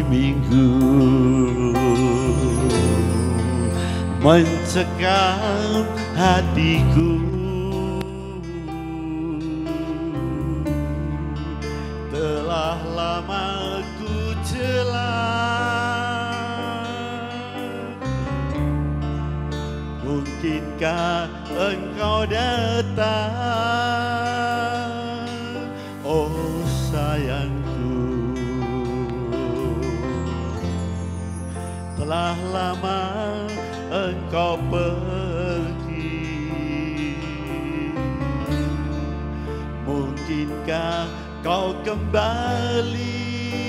minggu mencekam hatiku. Telah lama ku celah, mungkinkah engkau datang, oh sayangku. Telah lama engkau pergi, mungkinkah kau kembali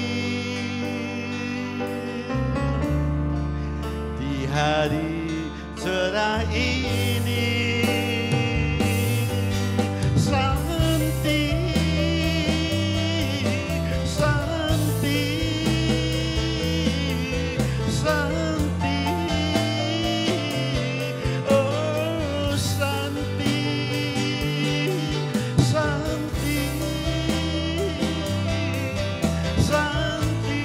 di hari cerah ini. Santi, Santi, Santi, oh Santi, Santi, Santi,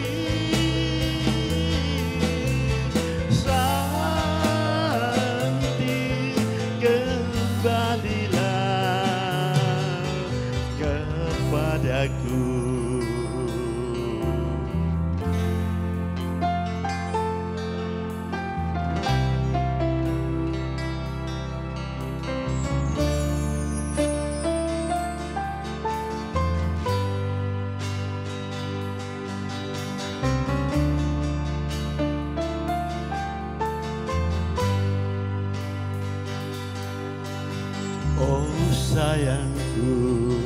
Santi, kembalilah kepadaku. Oh sayangku,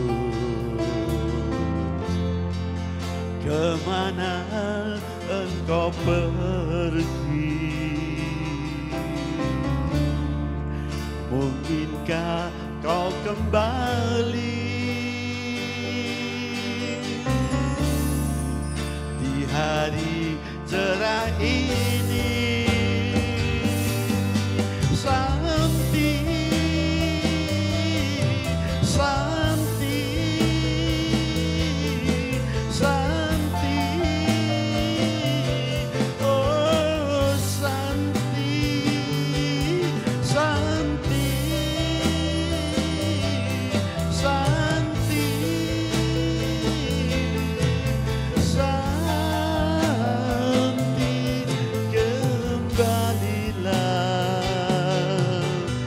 kemana engkau pergi? Mungkinkah kau kembali di hari cerah ini? Santi, Santi, Santi, oh Santi, Santi, Santi, Santi, kembalilah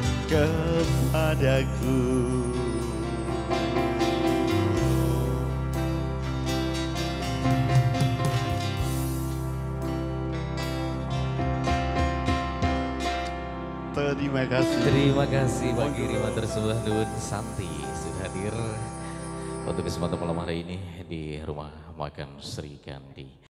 kepadaku. Terima kasih. Terima kasih bagi Rima tersebut Nun Santi sudah hadir untuk kesempatan malam hari ini di Rumah Makan Sri Kandi.